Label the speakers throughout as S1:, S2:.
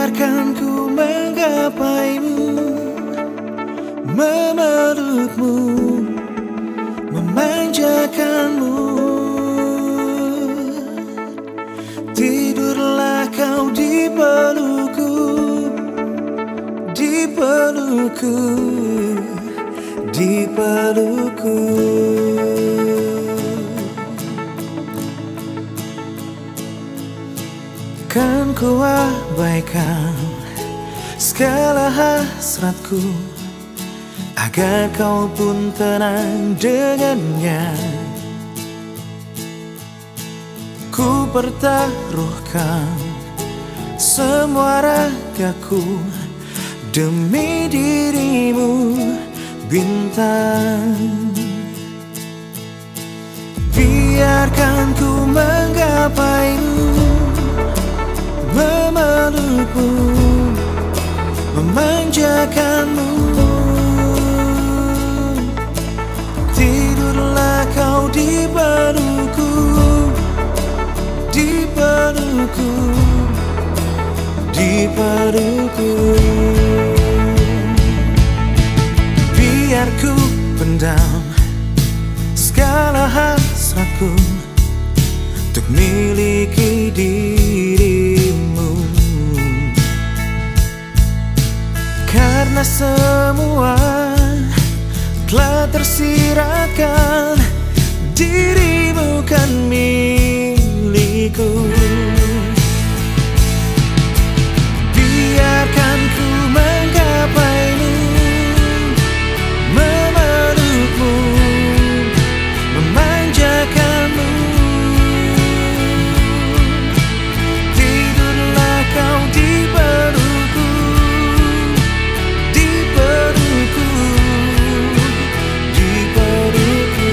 S1: Biarkan ku menggapaimu, memelukmu, memanjakanmu. Tidurlah kau di pelukku, di pelukku, di pelukku. Kan ku abaikan segala hasratku, agar kau pun tenang dengannya. Ku pertaruhkan semua ragaku demi dirimu, bintang. Biarkan ku menggapaimu, memelukmu, memanjakanmu. Tidurlah kau di pelukku, di pelukku, di pelukku. Biar ku pendam segala hasratku untuk miliki dirimu, karena semua telah tersirakan, dirimu kan milikku. Biarkan ku menggapaimu, memelukmu, memanjakanmu. Tidurlah kau di pelukku, di pelukku, di pelukku.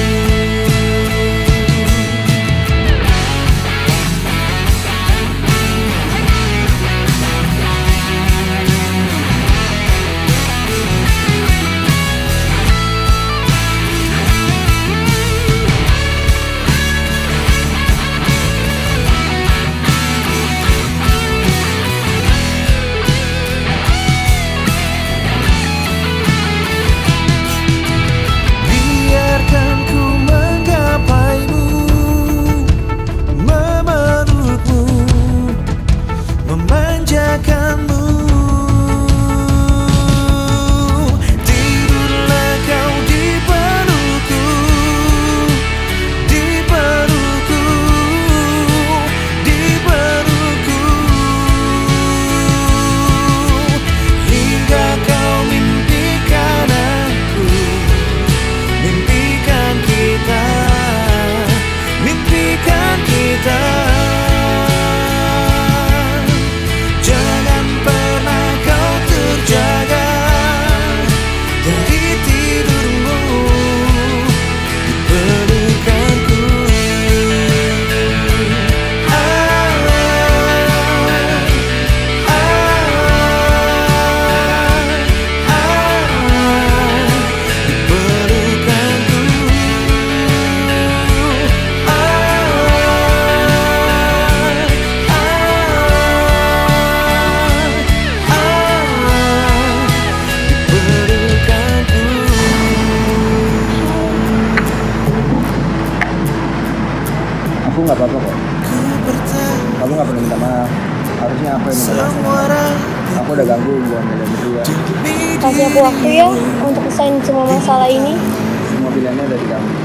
S1: Biarkan ku menggapaimu, memelukmu, memanjakanmu. Tidurlah kau di pelukku, di pelukku, di pelukku, hingga kau mimpikan aku, mimpikan kita, mimpikan kita. Jangan pernah kau terjaga dari tidurmu, di pelukanku. Di pelukanku.
S2: Aku nggak apa-apa kok. Kamu nggak perlu minta maaf. Harusnya aku yang minta maaf. Aku udah ganggu hubungan kalian berdua.
S3: Kasih aku waktu ya untuk selesaiin semua masalah ini.
S2: Semua pilihannya udah di kamu.